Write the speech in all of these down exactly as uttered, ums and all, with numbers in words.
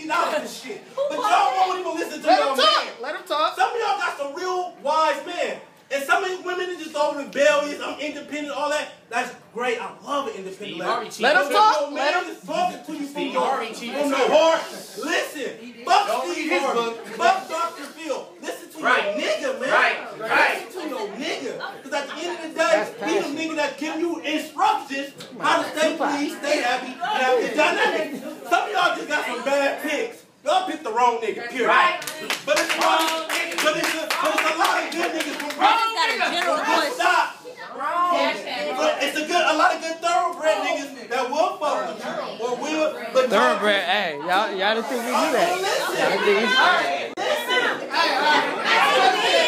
fifty dollars and shit. But y'all won't even listen to Let your him talk. man. Let him talk. Some of y'all got some real wise men. And some of these women are just over rebellious, I'm independent, all that. That's great. I love an independent lady. Let him talk. Let him just talking to you from your, from the heart. Listen, fuck Steve Harvey. Fuck Doctor Phil. Listen to Right. your nigga, man. Right. Right. Listen to your nigga. Because at the end of the day, he's a nigga that give you instructions how to stay pleased, stay happy, and have the dynamic. Some of y'all just got some bad picks. Y'all picked the wrong nigga, period. Right. But it's wrong. But it's a, but it's a lot of good niggas from wrong niggas. Stop. But it's a good, a lot of good thoroughbred niggas that will fuck with you or will. But Thoroughbred, hey, y'all, y'all didn't think we do that. Y'all didn't think we do that. Listen. Hey, hey.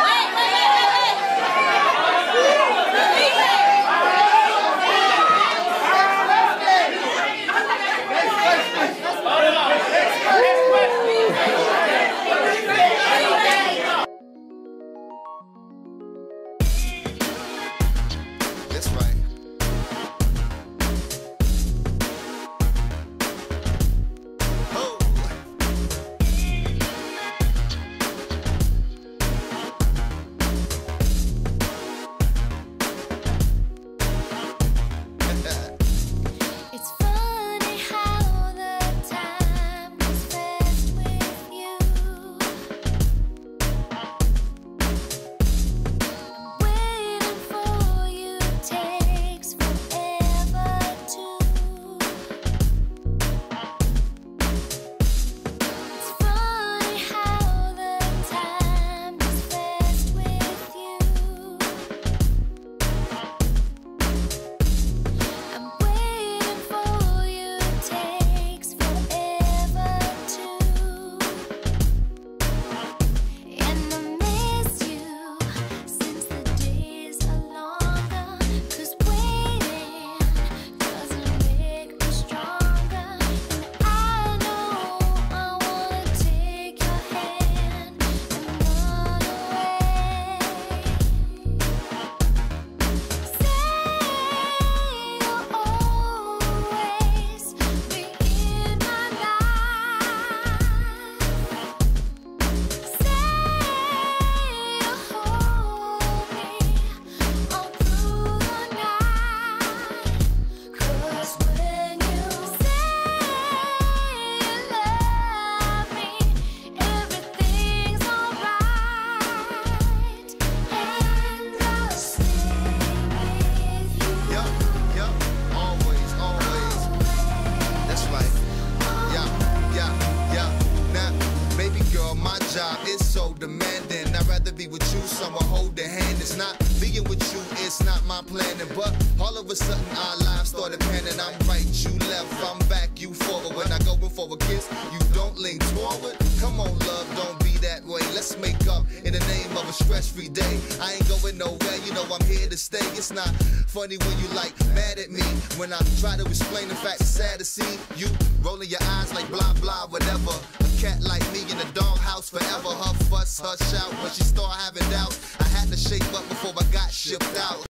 That's right. Oh. It's funny how the time goes fast with you. Waiting for you takes forever too. It's funny how the time goes fast with you. I'm waiting for you takes forever too. And I miss you since the days are longer. 'Cause waiting doesn't make me stronger. And I know I wanna take your hand and run away. Say you'll always be in my life. Say you'll hold me all through the night. 'Cause when you say you love me, everything's alright. And I'll stay with you. Yup, yup. Always, always. That's right. Yeah, yeah, yeah. Now, baby girl, my job is so demanding. I'd rather be with you, someone hold the hand. It's not being with you, it's not my planning. But all of a sudden, our lives started panning. I'm right, you left, I'm back, you forward. When I go in for a kiss, you don't lean forward. Come on, love, don't be that way. Let's make up in the name of a stress-free day. I ain't going nowhere, you know I'm here to stay. It's not funny when you like mad at me. When I try to explain the fact, it's sad to see you rolling your eyes like blah, blah, whatever. A cat like me in the doghouse forever. Her fuss, her shout, when she start having doubts. I had to shape up before I got shipped out.